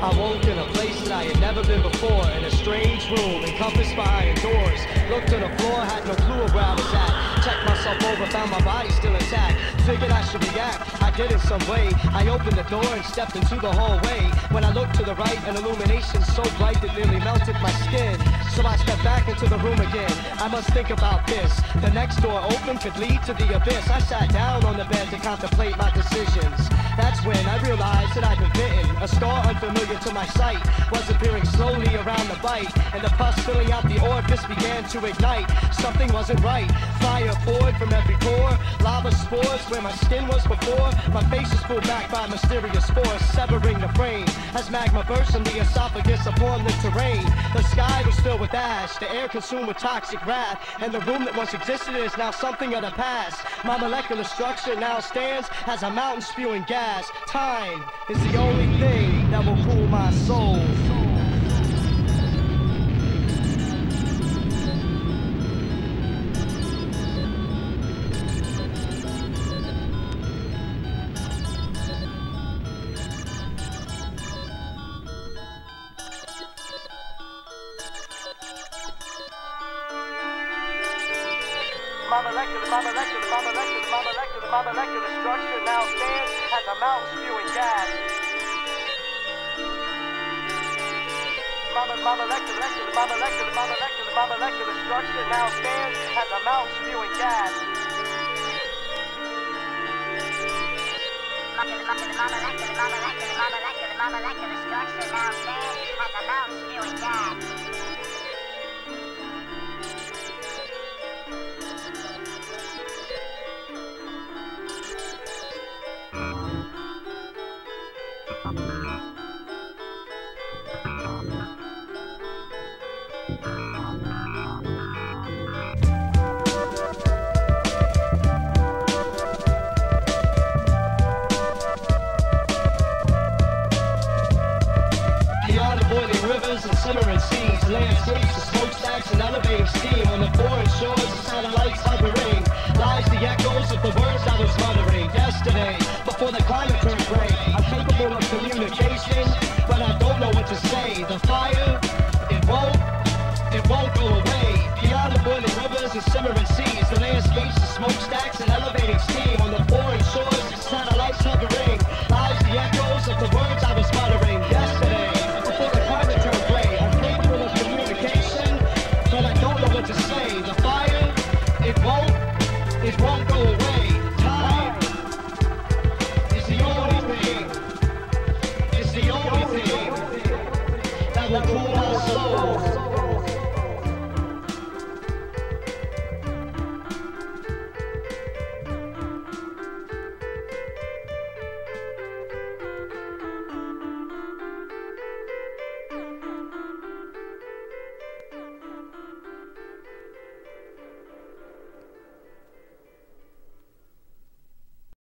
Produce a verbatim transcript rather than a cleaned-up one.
I woke in a place that I had never been before, in a strange room encompassed by iron doors. Looked on the floor, had no clue where I was at. Checked myself over, found my body still intact. Figured I should react, I did in some way. I opened the door and stepped into the hallway. When I looked to the right, an illumination so bright that nearly melted my skin. So I stepped back into the room again. I must think about this. The next door open could lead to the abyss. I sat down on the bed to contemplate my decisions. That's when I realized that I'd been bitten. A scar unfamiliar to my sight was appearing slowly around the bite, and the pus filling out the orifice began to ignite. Something wasn't right. Fire poured from every pore. Lava spores where my skin was before. My face was pulled back by mysterious force, severing the frame as magma burst from the esophagus upon the terrain. The sky was filled with ash, the air consumed with toxic wrath, and the room that once existed is now something of the past. My molecular structure now stands as a mountain spewing gas. Time is the only thing that will cool my soul. My molecular, my molecular, my molecular, my molecular, my molecular structure now stands as a mountain spewing gas. My, my molecular, molecular, my molecular, my molecular, my molecular structure now stands as a mountain spewing gas. My molecular, my molecular, my molecular, my molecular, my molecular structure now stands as a mountain spewing gas. And simmering seas, landscapes of smokestacks and elevating steam. On the foreign shores of satellites hovering lies the echoes of the words I was muttering yesterday before the climate turned gray. I'm capable of communication, but I don't know what to say. The fire, it won't, it won't go away. Beyond the boiling rivers and simmering seas, the landscapes of smokestacks and elevating steam. On the foreign shores of satellites hovering lies the echoes of the words I was muttering yesterday. To say the fire, it won't, it won't go away. Time is the only thing, it's the only thing that will cool my soul.